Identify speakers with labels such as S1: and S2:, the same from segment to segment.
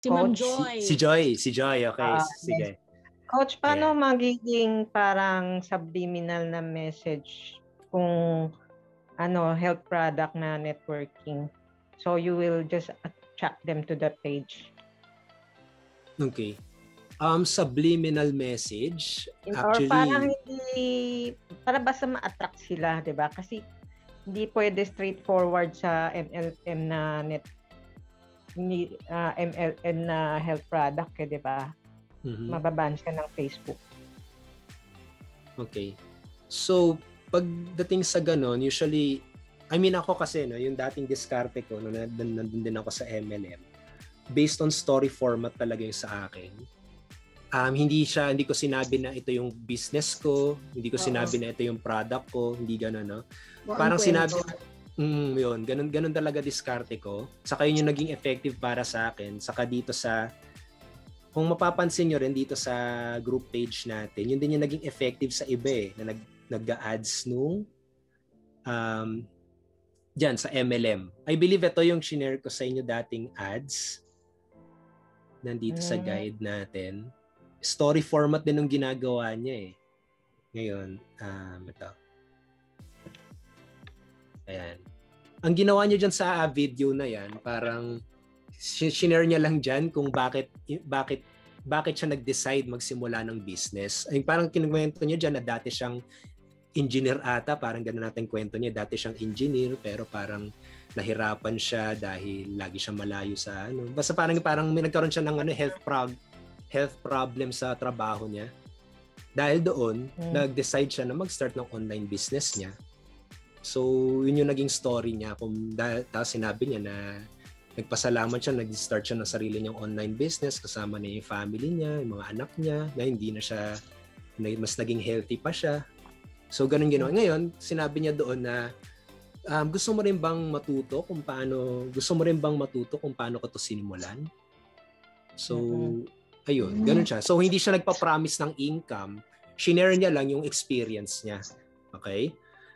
S1: Si Ma'am
S2: Coach?
S1: Joy.
S3: Si Joy. Okay, sige.
S2: Coach, paano magiging parang subliminal na message kung health product na networking? So you will just attract them to the page.
S3: Okay. Subliminal message, actually,
S2: or parang para basta ma-attract sila, 'di ba? Kasi hindi pwede straightforward sa MLM na MLM na health product, 'di ba? Mababan siya ng Facebook.
S3: Okay. So, pagdating sa ganon, usually, ako kasi, yung dating diskarte ko, nandun din ako sa MLM, based on story format talaga yung sa akin. Hindi ko sinabi na ito yung business ko, hindi ko sinabi na ito yung product ko, hindi ganon, no? Parang sinabi, yun, ganun talaga diskarte ko. Saka yun yung naging effective para sa akin. Saka dito kung mapapansin nyo rin dito sa group page natin, yun din yung naging effective sa iba na nag-ads dyan sa MLM. I believe ito yung shinare ko sa inyo dating ads nandito sa guide natin. Story format din yung ginagawa niya Ngayon, ito. Ayan. Ang ginawa niya dyan sa video na yan, parang shinare niya lang dyan kung bakit siya nag-decide magsimula ng business. Ay parang kinuwento niya dyan na dati siyang engineer ata, parang gano'n natin kwento niya. Dati siyang engineer pero parang nahirapan siya dahil lagi siyang malayo sa Basta parang may nagkaroon siya ng health problem sa trabaho niya. Dahil doon, nag-decide siya na mag-start ng online business niya. So, yun yung naging story niya. Tapos sinabi niya na nagpasalamat siya, nag-start siya ng sarili niyang online business kasama niya yung family niya, yung mga anak niya, na hindi na siya, mas naging healthy pa siya. So, ganun ginawa. Ngayon, sinabi niya doon na gusto mo rin bang matuto kung paano ko to sinimulan? So, ayun, ganun siya. So, hindi siya nagpa-promise ng income. Shinare niya lang yung experience niya. Okay?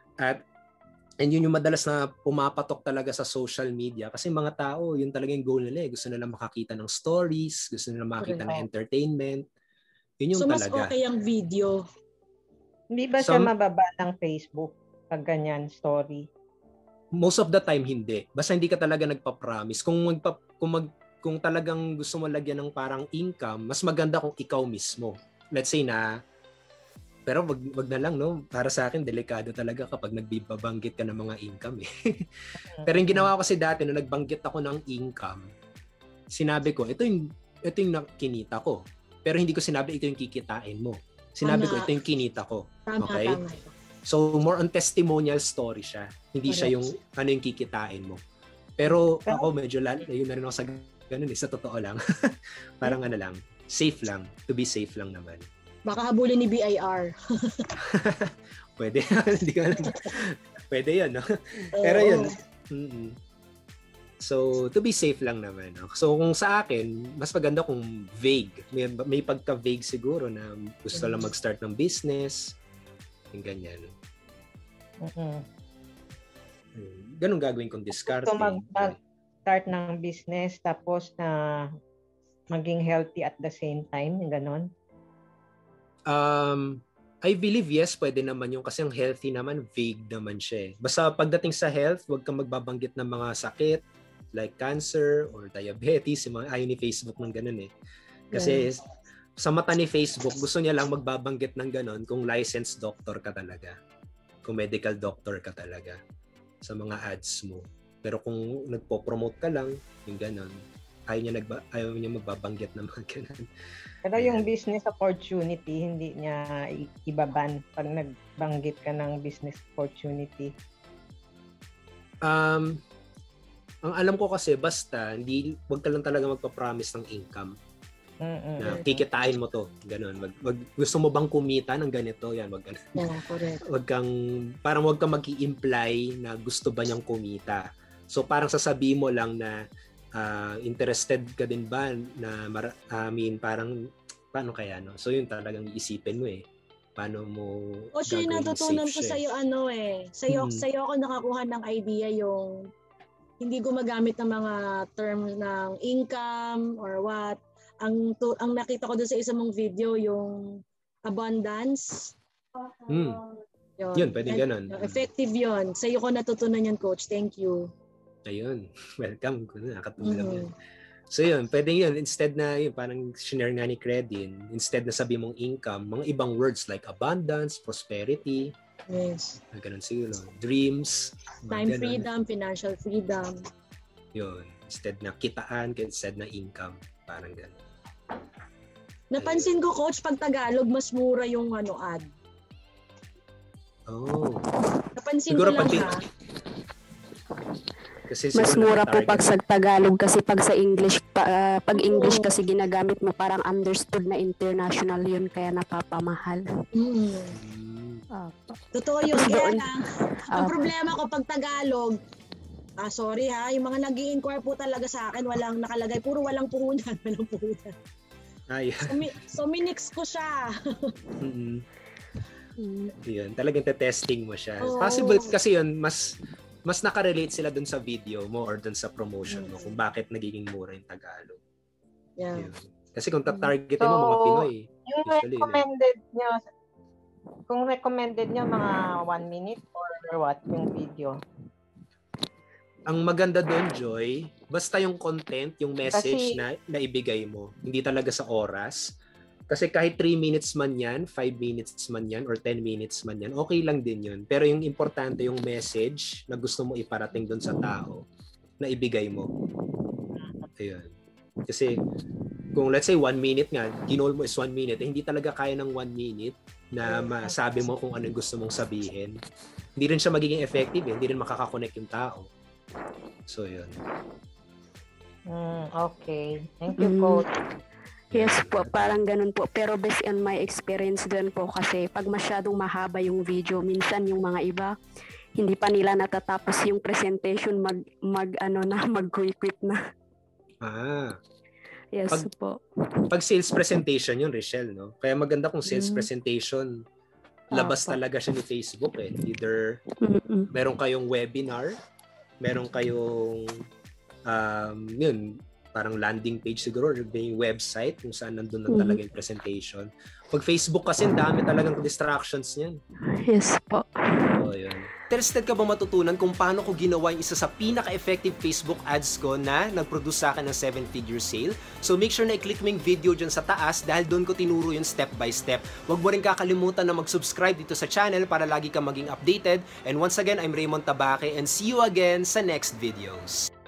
S3: And yun yung madalas na pumapatok talaga sa social media kasi mga tao, yun talaga yung goal nila. Gusto nila makakita ng stories, gusto nila makakita ng entertainment. Yun yung talaga. So,
S1: mas okay ang video.
S2: Hindi ba siya mababa ng Facebook pag ganyan story?
S3: Most of the time, hindi. Basta hindi ka talaga nagpa-promise. Kung talagang gusto mo lagyan ng parang income, mas maganda kung ikaw mismo. Let's say pero wag na lang, no? Para sa akin, delikado talaga kapag nagbibabanggit ka ng mga income Pero yung ginawa ko kasi dati, nung nagbanggit ako ng income, sinabi ko, ito yung kinita ko. Pero hindi ko sinabi, ito yung kikitain mo. Sinabi ko, ito yung kinita ko. Okay?
S1: Tama.
S3: So, more on testimonial story siya. Hindi siya yung yung kikitain mo. Pero ako, medyo yun na rin ako sa ganun sa totoo lang. Parang safe lang. To be safe lang naman.
S1: Baka habulin ni BIR.
S3: Pwede. Hindi ko alam. Pwede yun, no? Pero yun. So, to be safe lang naman. No? So, kung sa akin, mas maganda kung vague. May pagka-vague siguro na gusto lang mag-start ng business. Yung ganyan. Ganun gagawin kong discard.
S2: So, mag-start ng business tapos na maging healthy at the same time. Yung ganun.
S3: I believe yes, pwede naman yung kasi ang healthy naman, vague naman siya. Basta pagdating sa health, huwag kang magbabanggit ng mga sakit like cancer or diabetes, yung mga ayaw ni Facebook ng ganun Kasi sa mata ni Facebook, gusto niya lang magbabanggit ng ganun kung licensed doctor ka talaga. Kung medical doctor ka talaga sa mga ads mo. Pero kung nagpo-promote ka lang, yung ganun, ayaw niya magbabanggit ng mga ganun.
S2: Pero yung business opportunity, hindi niya ibaban pag nagbanggit ka ng business opportunity.
S3: Ang alam ko kasi basta wag ka lang talaga magpa-promise ng income. Na kikitain mo to, ganun. Gusto mo bang kumita ng ganito? Yan, wag ganun.
S1: Yeah, correct.
S3: Wag kang mag-i-imply na gusto ba niyang kumita. So parang sasabihin mo lang na interested ka din ba na parang paano kaya no? So yun talagang iisipin mo paano mo
S1: gagawin natutunan ko sa iyo sa'yo ako nakakuha ng idea yung hindi gumagamit ng mga terms ng income or what. Ang nakita ko doon sa isa mong video, yung abundance.
S3: Yun, pwede ganun.
S1: Effective yun. Sa'yo ko natutunan yun, Coach. Thank you.
S3: Ayun. Welcome. Nakatulong yan. So yun, pwede yun. Instead na yun, parang share nga ni Credin, instead na sabi mong income, mga ibang words like abundance, prosperity.
S1: Yes.
S3: Ganun siguro. Dreams.
S1: Time freedom, financial freedom.
S3: Yun. Instead na kitaan, instead na income. Parang ganun.
S1: Napansin ko, Coach, pag Tagalog, mas mura yung ad.
S3: Oh.
S1: Napansin
S3: Siguro
S1: ko lang
S3: kasi
S4: mas mura po pag sa Tagalog kasi pag sa English, pag English kasi ginagamit mo parang understood na international yun kaya napapamahal.
S1: Totoo yun. Kaya lang, ang problema ko pag Tagalog, sorry ha, yung mga nag-i-inquire po talaga sa akin, walang nakalagay, puro walang puhunan. So minix ko siya.
S3: Yun, talagang testing mo siya. Possible kasi yun, mas nakarelate sila dun sa video mo or dun sa promotion mo kung bakit nagiging mura yung Tagalog.
S1: Yeah.
S3: Yun. Kasi kung tatargetin mo mga Pinoy.
S2: Yung recommended nyo mga 1 minute or what yung video?
S3: Ang maganda doon, Joy, basta yung content, yung message na ibigay mo, hindi talaga sa oras. Kasi kahit 3 minutes man yan, 5 minutes man yan, or 10 minutes man yan, okay lang din yun. Pero yung importante, yung message na gusto mo iparating doon sa tao, na ibigay mo. Ayun. Kasi kung let's say 1 minute nga, ginol mo is 1 minute, hindi talaga kaya ng 1 minute na masabi mo kung ano yung gusto mong sabihin. Hindi rin siya magiging effective, hindi rin makakakonect yung tao. So, yun.
S2: Okay. Thank you, Coach.
S4: Yes po, parang ganun po. Pero based on my experience din po kasi pag masyadong mahaba yung video, minsan yung mga iba, hindi pa nila natatapos yung presentation, mag-quit na. Yes po.
S3: Pag sales presentation yun, Richelle, no? Kaya maganda kung sales presentation, labas talaga siya ni Facebook eh. Either meron kayong webinar, meron kayong yun, parang landing page siguro, or yung website kung saan nandun na talaga yung presentation. Pag Facebook kasi, dami talagang distractions niyan.
S4: Yes po.
S3: Oh, yun. Interested ka ba matutunan kung paano ko ginawa yung isa sa pinaka-effective Facebook ads ko na nag-produce sa akin ng 7-figure sale? So make sure na i-click mo yung video dyan sa taas dahil doon ko tinuro yung step by step. Huwag mo rin kakalimutan na mag-subscribe dito sa channel para lagi kang maging updated. And once again, I'm Raymond Tabaque and see you again sa next videos.